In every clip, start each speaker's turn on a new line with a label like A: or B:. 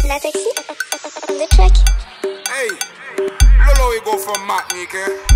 A: La taxi on the track.
B: Hey, Lolo, we go from Martinique,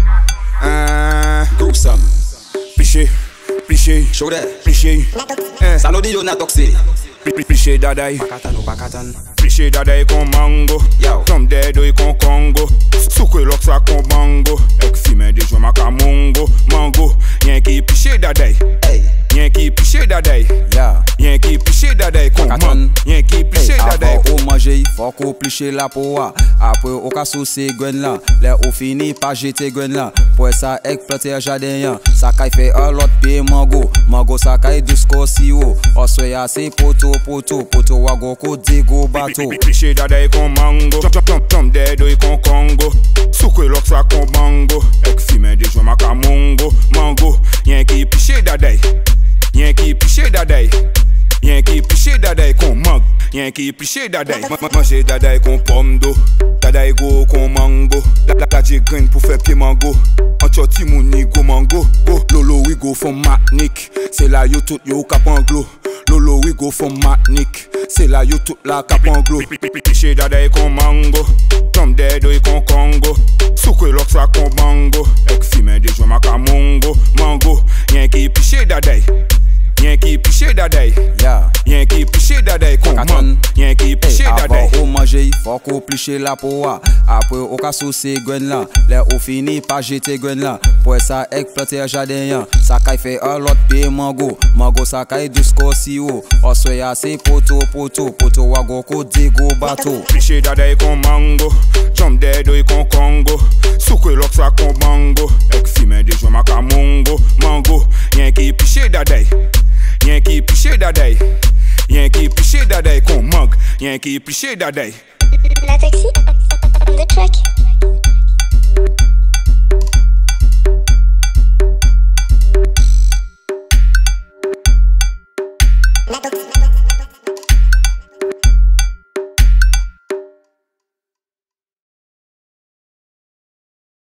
C: Group some.
B: Pliché, pliché,
C: Show that.
B: pliché,
C: Ça nous dit yo na toxé.
B: pliché dadai,
C: Pakatan ou pakatan.
B: pliché dadai con mango,
C: Yo.
B: tom dedo e con Congo, sucre l'oxa con bango, ek fime de joma ka mongo, mango, yen ki pliché dadai,
C: Hey.
B: yen ki pliché dadai,
C: Yeah.
B: yen ki pliché dadai con
C: Pakatan.
B: mango, yen ki pliché dadai.
C: Avant ou manger, il faut qu'on pliche la poa. Après, au cas où c'est gwen là. Là, au fini, pas jeter gwen là. Pour ça, ek planter jardin. Ça caille fait un lot de mango. Mango, ça caille du scorsio. On soit assez poto. Wago, ko digo bateau.
B: Pliché dadai con mango, tom dedo e con Congo, sucre l'oxa con bango, ek fime de joma ka mongo, mango, yen ki pliché dadai, yen ki pliché dadai, yen ki pliché dadai con mango, yen ki pliché dadai, manger dadai con pomme d'eau, dadai go con mango, la graine pour faire pied mango, en choti mouni go mango, go, lolo we go from Martinique, c'est là yo tout yo cap anglo, lolo we go from Martinique, c'est là yo tout la cap anglo, pliché dadai con mango, tom dedo e con Congo, sucre l'oxa con bango, ek fime de joma ka mongo, mango, yen ki pliché dadai, yen ki pliché dadai,
C: Yeah.
B: yen ki pliché dadai con mango, yen ki pliché dadai.
C: Avant au manger, il faut qu'on pliche la poa. Après, au cas où c'est gwen là. Là, au fini, pas jeter gwen là. Pour ça, ek planter jardin. Ça caille fait un lot de mango. Mango, ça caille du scorsio. On soit assez poto. Wago, ko digo bateau.
B: Pliché dadai con mango, tom dedo e con Congo, sucre l'oxa con bango, ek fime de joma ka mongo, mango, yen ki pliché dadai, yen ki pliché dadai, yen ki pliché dadai con mango, yen ki pliché dadai.
A: La taxi on the track.